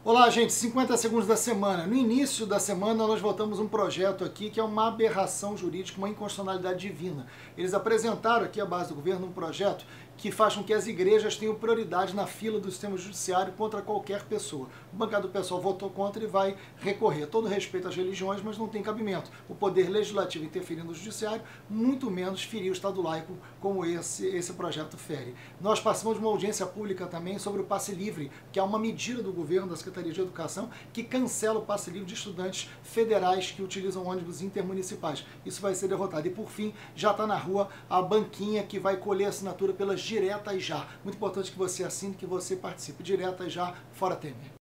Olá, gente, 50 segundos da semana. No início da semana nós votamos um projeto aqui que é uma aberração jurídica, uma inconstitucionalidade divina. Eles apresentaram aqui à base do governo um projeto que faz com que as igrejas tenham prioridade na fila do sistema judiciário contra qualquer pessoa. O bancada do pessoal votou contra e vai recorrer. Todo respeito às religiões, mas não tem cabimento. O poder legislativo interferindo no judiciário, muito menos ferir o Estado laico como esse projeto fere. Nós passamos de uma audiência pública também sobre o passe livre, que é uma medida do governo da Secretaria de Educação que cancela o passe livre de estudantes federais que utilizam ônibus intermunicipais. Isso vai ser derrotado. E por fim, já está na rua a banquinha que vai colher assinatura pelas Diretas Já. Muito importante que você assine, que você participe. Diretas Já, fora Temer.